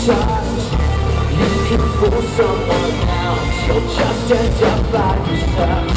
touch. You can fool someone else, you'll just end up by yourself.